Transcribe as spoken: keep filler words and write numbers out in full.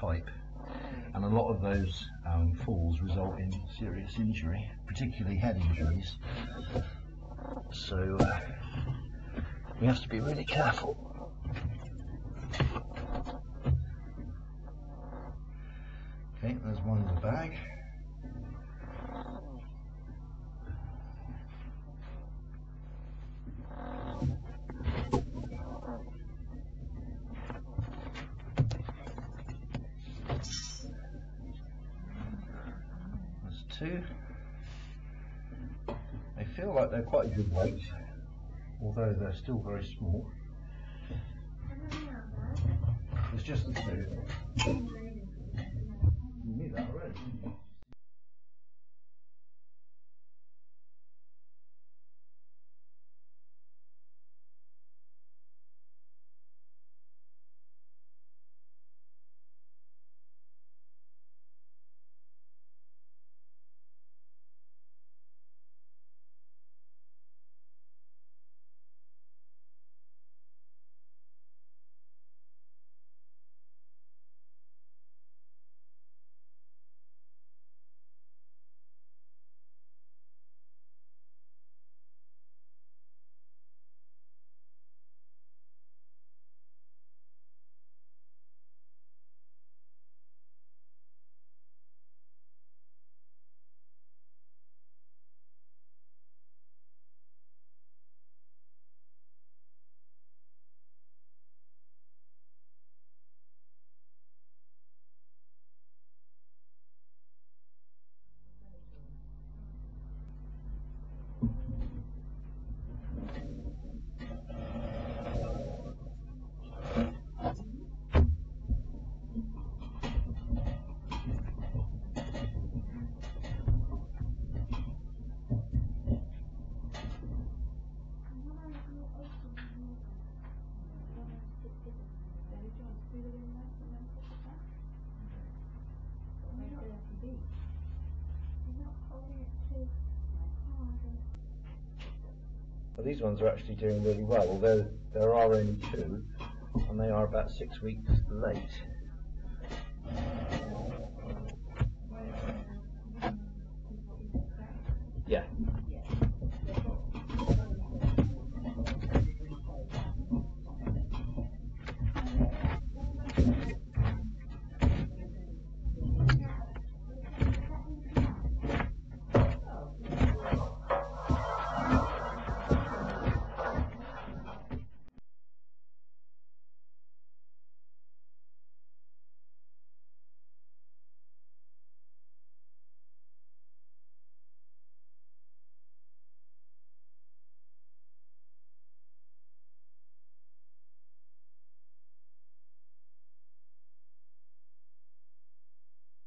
type, and a lot of those um, falls result in serious injury, particularly head injuries. So uh, we have to be really careful. Okay, there's one in the bag. There's two. They feel like they're quite a good weight, although they're still very small. It's just the two. You knew that already, didn't you? Well, these ones are actually doing really well, although there are only two, and they are about six weeks late.